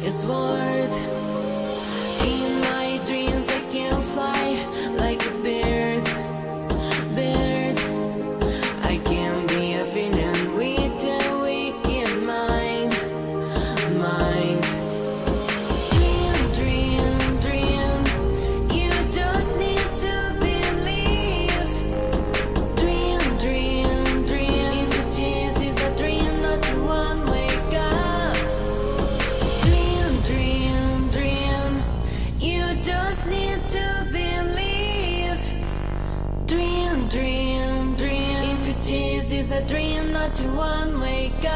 is worth. In my dreams I can fly like a bird, bird. I can be a villain with a wicked mind, mind. Dream, dream, dream. You just need to believe. Dream, dream, dream. If it chases a dream, not one, wake up. Dream, dream, dream. You just need to believe. Dream, dream, dream. If it chases a dream, not one, wake up.